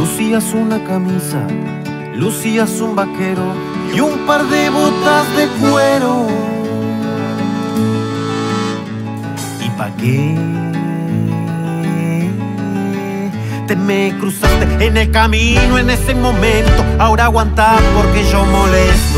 Lucías una camisa, lucías un vaquero y un par de botas de cuero. ¿Y pa' qué te me cruzaste en el camino en ese momento? Ahora aguantá porque yo molesto.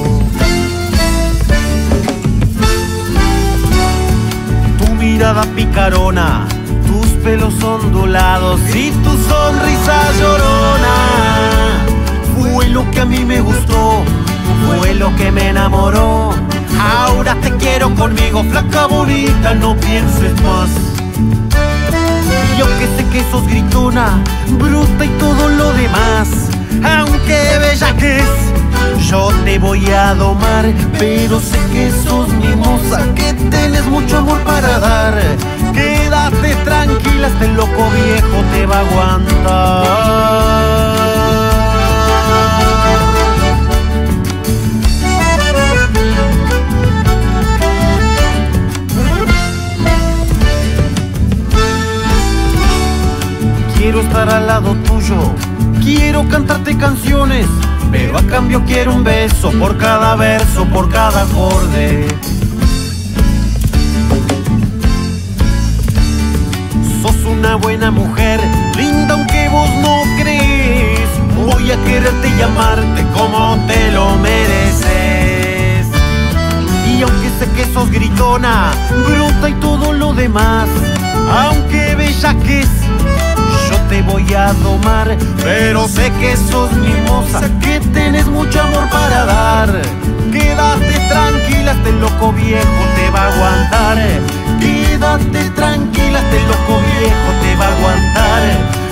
Tu mirada picarona, tus pelos ondulados y tu sonrisa llorona. Fue lo que a mí me gustó, fue lo que me enamoró. Ahora te quiero conmigo, flaca bonita, no pienses más. Y aunque sé que sos gritona, bruta y todo lo demás, aunque bella que es, yo te voy a domar. Pero sé que sos mimosa, que tenés mucho amor para dar. Quédate tranquila, este loco viejo te va a aguantar. Quiero estar al lado tuyo, quiero cantarte canciones, pero a cambio quiero un beso por cada verso, por cada acorde. Sos una buena mujer, linda aunque vos no crees. Voy a quererte y amarte como te lo mereces. Y aunque sé que sos gritona, bruta y todo lo demás, aunque bella que es, yo te voy a domar. Pero sé que sos mimosa, que tenés mucho amor para dar. Quédate tranquila, este loco viejo te va a aguantar. Quédate tranquila, este loco viejo te va a aguantar.